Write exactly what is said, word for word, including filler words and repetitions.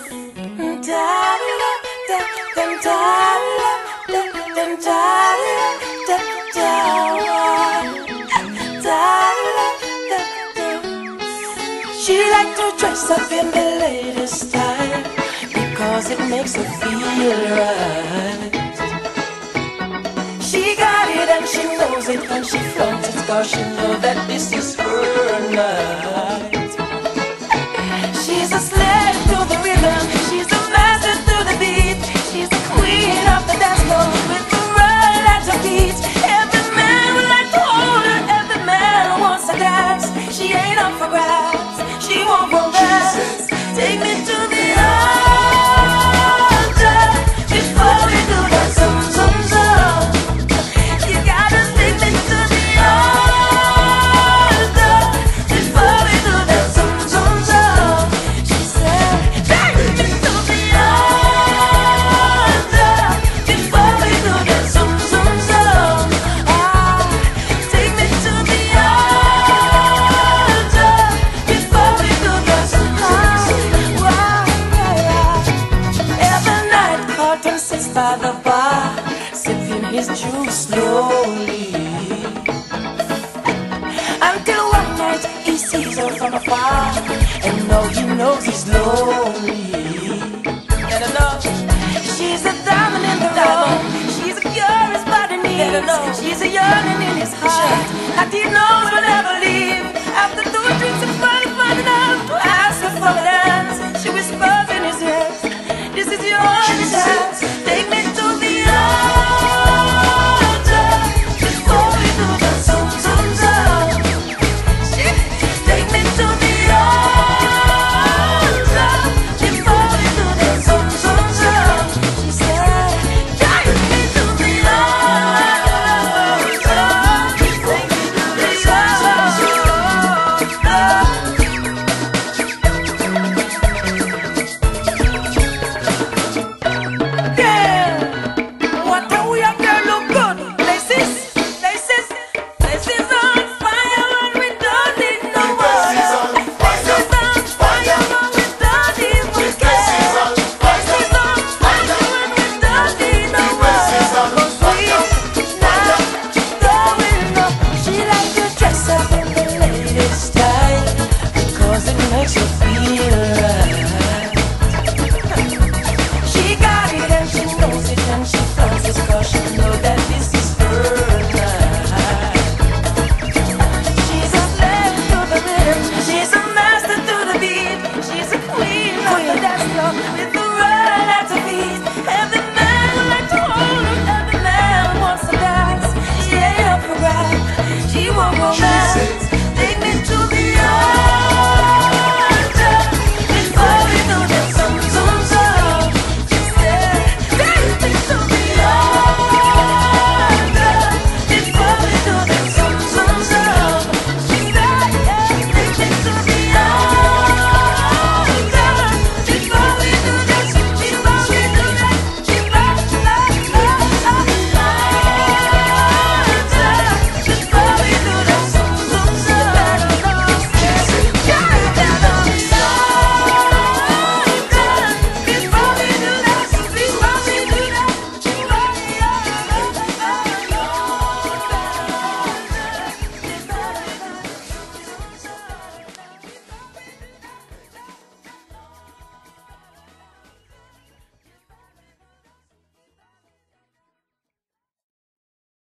She liked to dress up in the latest style because it makes her feel right. She got it and she knows it and she flaunts it cause she knows that this is her night. She's a slave to the rhythm, she's a master to the beat. She's the queen of the dance floor with the world at her feet. Every man would like to hold her, every man wants to dance. She ain't up for grabs, she won't go back. Take me to the altar before we do the zum zum zum. You gotta take me to the altar before we do the zum zum zum. She said, take me to the altar before we do the zum zum zum. Ah, take me to the altar before we do the zum zum zum. Every night, Carlton sits by the bar, sipping his juice slowly, until one night he sees her from afar, and now he knows he's lonely. And I know she's a diamond in the rough, she's a curious body needs, she's a yearning in his heart that he knows will never leave. After